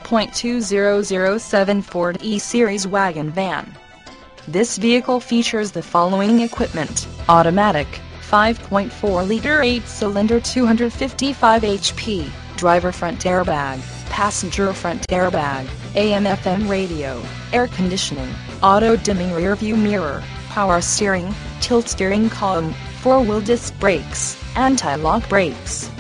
5.2007 Ford E-Series wagon van. This vehicle features the following equipment: automatic, 5.4-liter 8-cylinder 255 HP, driver front airbag, passenger front airbag, AM/FM radio, air conditioning, auto-dimming rear-view mirror, power steering, tilt steering column, 4-wheel disc brakes, anti-lock brakes.